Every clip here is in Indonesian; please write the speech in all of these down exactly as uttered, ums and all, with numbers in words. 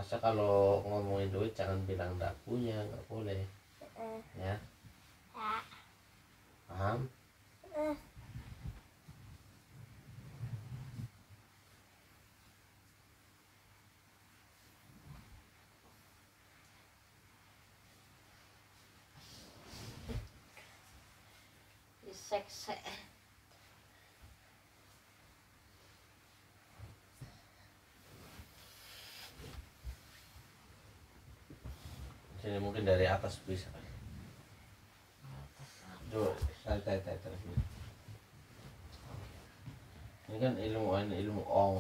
Masa kalau ngomongin duit jangan bilang nggak punya, nggak boleh. Ya. Paham? Sek-sek. Sini mungkin dari atas bisa. Tuh, santai santai terus. Ini kan ilmu ini ilmu ong.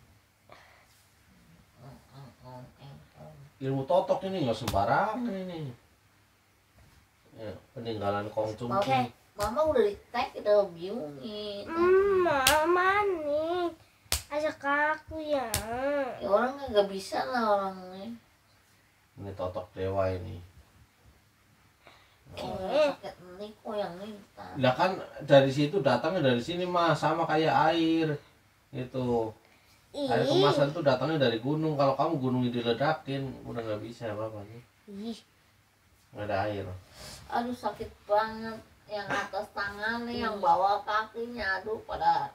Ilmu totok ini nggak sembarangan ini. Ya, peninggalan Kongcung. Oke, mama udah di tag, udah bingung nih. Hmm, mama nih, ajak aku ya. Ya, orang nggak bisa lah orangnya. Ini totok dewa ini. Oh, Eh. sakit nih kok yang minta. Lah kan dari situ datangnya dari sini mah sama kayak air. Itu. Air Ih, kemasan tuh datangnya dari gunung. Kalau kamu gunungnya diledakin, udah nggak bisa apa-apa nih. ih, Nggak ada air. Aduh sakit banget. Yang atas tangannya, yang bawah kakinya, aduh pada.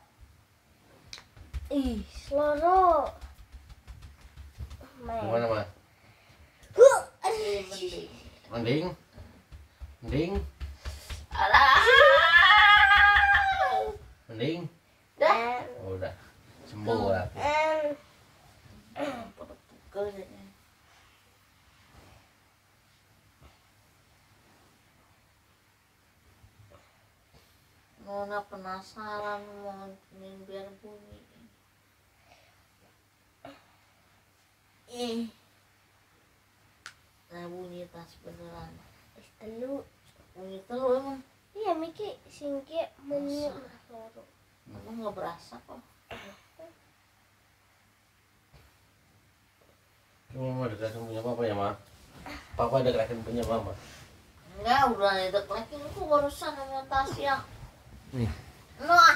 ih, seloro. Main. Gimana mah? Huh, Ih, mending. Mending? Mending? Alah. Mending? Dah. Oh, udah sembuh berarti. Em, Pegel jadinya. Nona penasaran mau nih biar bunyi. Ih. Nah bunyi tas beneran. wis telu. Bunyi telur emang. Iya, Miki singki menyu seloro. Emang nggak berasa kok. Cuma mama dekatkan punya papa ya, Ma? Papa dekatkan punya mama. Enggak, udah ada lagi itu barusan sama Tasya. Nih. Noh.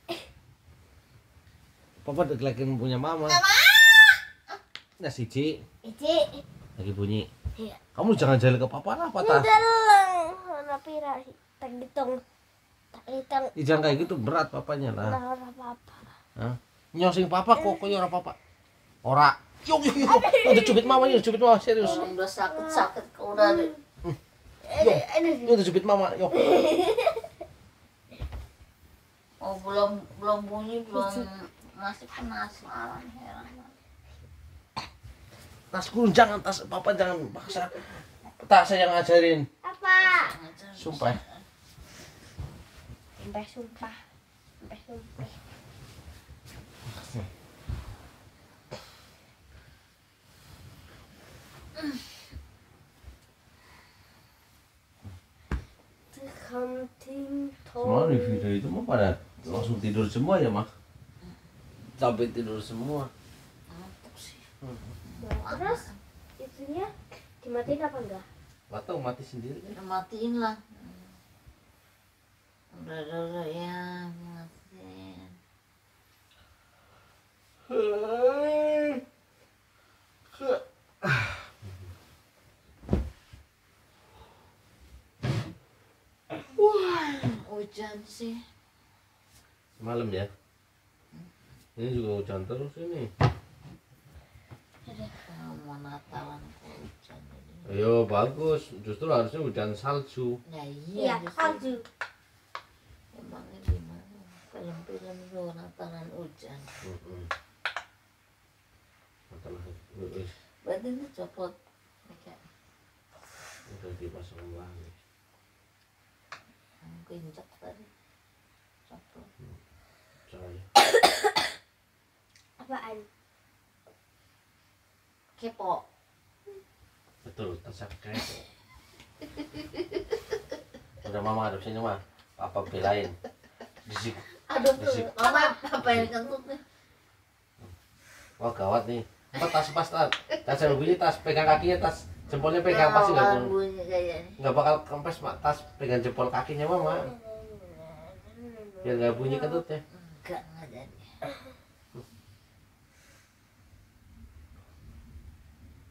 Papa dekatkan punya mama. Nah, siji Iji, lagi bunyi. iya. Kamu jangan jalan ke papa lah, patah. Dalang, warna pira sih. Tak hitung, tak hitung. Ih, jangan kayak gitu, berat papanya lah. Nah, ora apa-apa. Hah? Nyosing papa kok koyo ora papa. Ora. Yuk yuk yuk. Udah cubit mama, yuk cubit mama serius. Orang udah sakit-sakit kok udah ada. Yuk. Yuk udah cubit mama, yuk. Oh belum belum bunyi belum masih penasaran heran. Tas kurung jangan, tas papa jangan paksa. Tak saya yang ngajarin. Apa? Sumpah. Sampai sumpah. Sampai sumpah. Hunting Semua di video itu mah pada langsung tidur semua ya, mah. Sampai tidur semua. Ngantuk sih. Terus itunya dimatiin apa enggak? Atau mati sendiri kan? Udah matiin lah. Udah udah, udah ya matiin. Hujan sih. Malam ya. Ini juga hujan terus ini. Ah, mau Natalan kok hujan ini. Ayo bagus, justru harusnya hujan salju. Nah Iya, iya. salju. Emangnya gimana? Film-film itu Natalan hujan. Heeh. Masalah wis Berarti itu copot. Kayak udah dipasang lagi. keinjak tadi. Copot. Saya. Apaan? Kepo. Betul, tesak kayak. Udah mama aduk sini mah. Papa belain. Disik. Aduh, Disik. mama apa yang kentut nih? Wah gawat nih. Apa tas pas tas. Tas saya bunyi tas pegang kakinya tas. Jempolnya pegang pasti nggak bunyi. bunyi kayaknya. Nggak bakal kempes mak tas pegang jempol kakinya mama. Biar nggak bunyi kentutnya. Enggak ngajanya.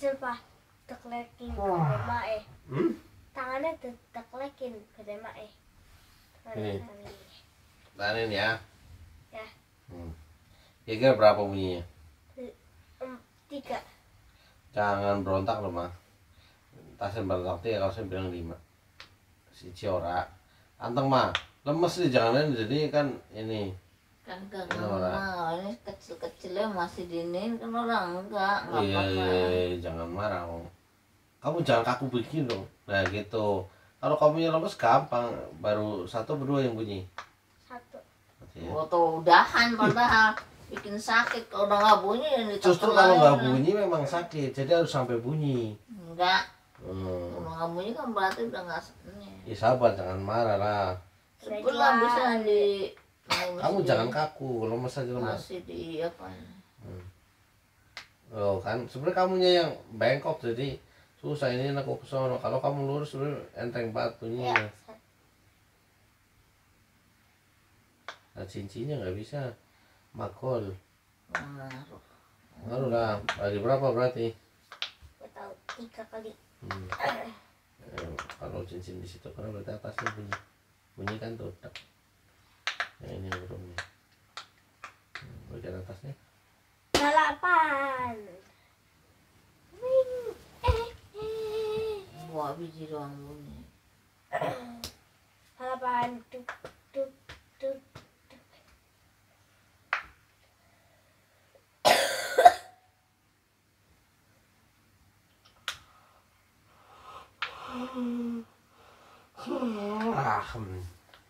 kecil pak teklekin Wah. gede mae Hmm? tangannya teklekin gede mae Ini. Tangan ini. Tahanin ya. Ya. Hmm. Kira-kira berapa bunyinya? Em, tiga Jangan berontak loh mah. Tasnya berontak ya kalau saya bilang lima. Si Ciora. Anteng mah. Lemes nih jangan jadi kan ini. Kan gak Ini orang. mau, ini kecil-kecilnya masih dinin kan orang enggak, enggak Iya, apa-apa. iya, iya, jangan marah om. Kamu jangan kaku begini dong. Nah gitu. Kalau kamu yang lemes gampang. Baru satu berdua yang bunyi. satu Berarti ya. Oh, tuh udahan padahal bikin sakit kalau udah nggak bunyi ya ditekan Justru kalau aja. nggak bunyi memang sakit. Jadi harus sampai bunyi. Enggak, Hmm. kalau nggak bunyi kan berarti udah nggak ini. Ya sabar, jangan marah lah. Sebelah bisa di Kamu jangan kaku, lemes aja lemes. masih di apa ya? Oh kan, sebenarnya kamunya yang bengkok jadi susah ini aku kesono. Kalau kamu lurus sebenarnya enteng banget bunyinya. ya Nah cincinnya nggak bisa makol. Ngaruh. Ngaruh lah. Lagi berapa berarti? gue tahu tiga kali Hmm. Eh, kalau cincin di situ karena berarti atasnya bunyi. Bunyi kan tuh. Tak. Nah, ini yang belum nih. Hmm, bagian atasnya. delapan Wing. eh eh Dua biji doang bunyi. delapan tuk tuk tuk Ah, hmm.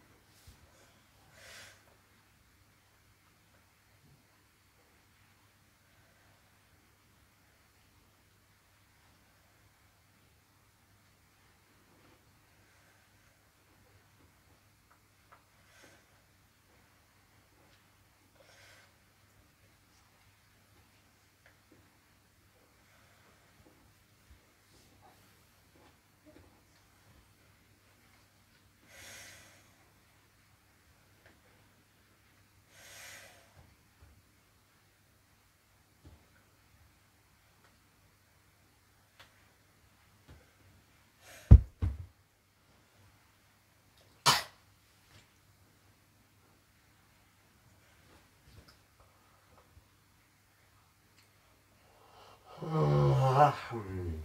Ah, hmm.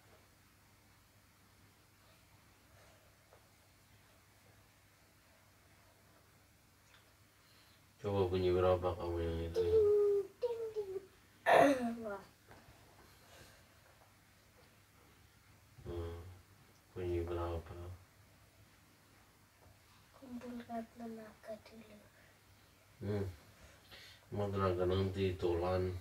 Coba bunyi berapa kamu yang itu? ding ding ding wah Hmm. Bunyi berapa? kumpulkan tenaga dulu Hmm. Mau tenaga nanti tulan.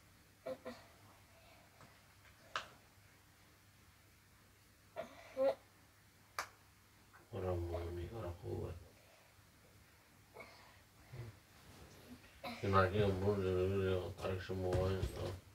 Orang mau nih orang kuat. Kenaknya pun tarik semuanya.